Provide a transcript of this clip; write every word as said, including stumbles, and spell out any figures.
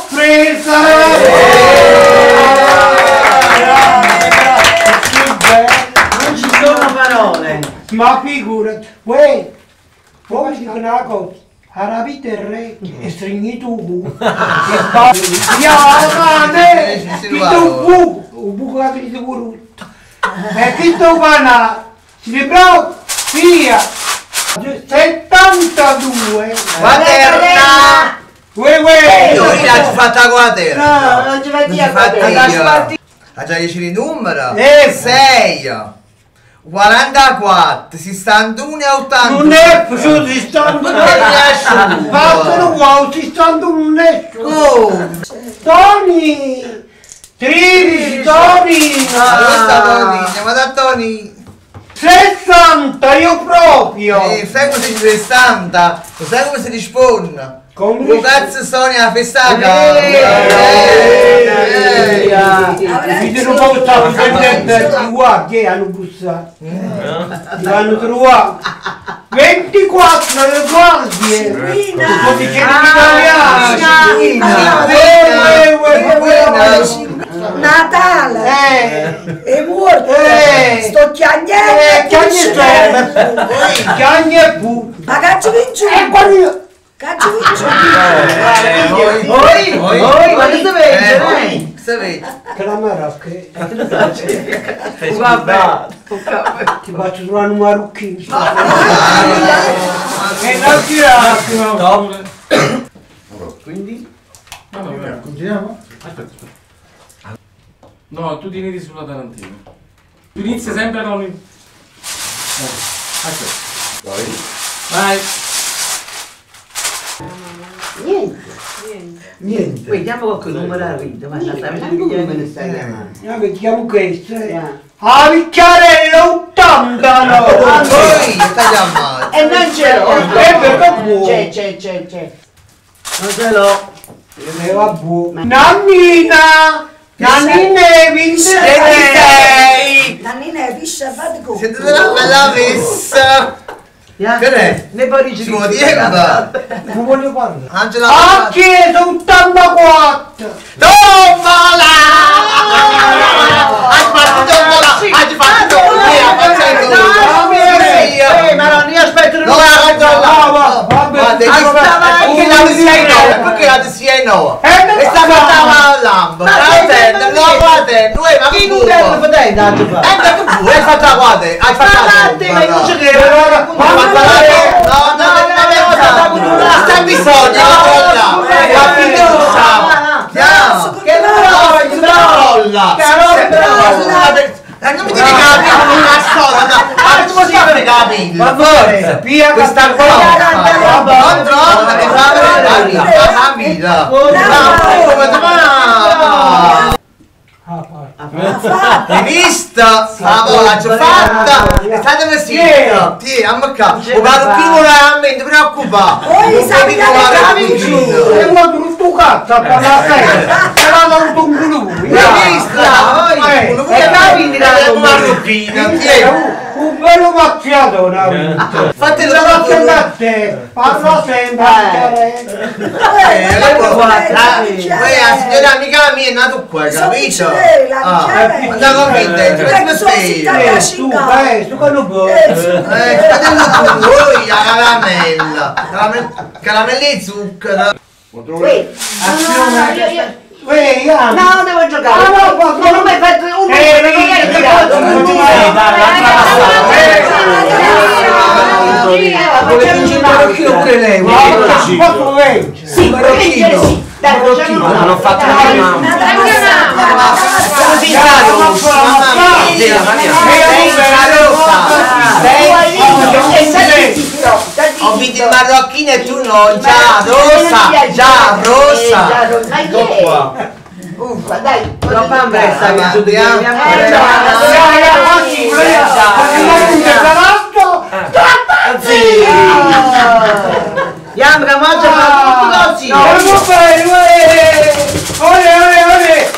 sorpresa! Non ci sono parole. Ma figurati, uè, poi dico una cosa. Arabite il re e stringi tu bu. E basta. Ya, ne, ti tu bu. Un buco che ti pure. E chi tu vanno? Si bravo, via. settantadue. Quaterna! Uè, uè. Io l'ho fatta quaterna. No, non ci fai dire quaterna. Ha già dici il numero? Eh. sei. quarantaquattro, sessantuno e ottanta. Non è più si stanno. Bastano wow, si stanno un Oh! Tony! Triri, Tony! Allora sta Tony, andiamo da Tony. sessanta, io proprio! Eh, sai come si dice sessanta? Lo sai come si risponde? Come Lo cazzo sono a festa? Mi devo portare un vendente di guardie hanno bussato. Ti vanno trovato. ventiquattro le guardie! Lo dicevo in italiano! Natale! Eh! È morto! Eh! Sto chiagnendo! Eh! Chiagne tu! Chiagne tu! Ma caccio vincio! E quando... Caccio vincio! Oi, oi, ma cosa vedi? Cosa vedi? Che la marocca! Vabbè. Ti faccio trovare un marocchino! E non tirato! Quindi? Allora, Continuiamo? aspetta, aspetta. No, tu ti inizi sulla Tarantino. Tu inizi sempre con il... Eh, aspetta. Vai. Vai. Niente. Niente. Vediamo qualche numero a rito, ma la stavamo di stai chiamando. No, vediamo questo! A Vicchiarella ottanta! Poi sta chiamando. E non ce l'ho. Eh, perché buono! C'è, c'è, c'è, c'è. Non ce l'ho. E vabbè! Nannina! Nannina è ventisei! Nannina è viscia, fate come? Siete della bella messa. Che è? Ne poi Ci vuoi dire cosa? Non voglio parlare! Angela. A chiesa ottantaquattro! Tombola! Hai fatto tombola! Hai fatto tombola! Eh, ma non io aspetto il No, numero. Vabbè! perché la sei no? Perché la sei no? E sta fatta la lampo! Guardate, no guardate, noi ma Chi che non buco! deve vedere dato Eh, fa? ma che buco, hai fatto la guarda, hai fatto la Avanti, ma non ci credo. Ma guardate, no, no, no, no, no, sta bisogno, la fiducia! Che non Carolla! Carolla! Non mi devi capire una storia, ma tu puoi sapere capire? Ma forza! Via Questa cosa! Non troppo, che fa vedere la vita! Come domani! Hai visto? La vola ci ho fatta! È stata vestita! Tieni, ammacca! O parrucchino veramente preoccupato! Poi sa mi dare E una brutto cazzo a parlare! Era da un blu! Hai visto? E capiti la parrucchina! Tieni! Un bello macchiato! Fate La la notte da te! Parla sempre! Eh, poi la signora amica mia è nata qua, capito? Ah, andavo a vendere, come stai? Tu, eh, tu che non puoi! Eh, fratello tu, voi la caramella, caramella, caramella e zucchero. Azione! Ehi, Anna! No, devo giocare. Ah, no, ma- non mi hai fatto un Eh, non mi hai tirato. non Non ti ti vai, Dove vince il marocchino pure lei? Ma non posso vincere! Sì, vincere sì. Dai, facciamo una. Non ho fatto la mamma. Ho vinto il marocchino e tu no, già rosa, già rosa. Ma chi è? Uffa, dai. Non fa pressa che tu devi Yambra, mangia ma tutti così. Non lo fai, olè, olè, olè!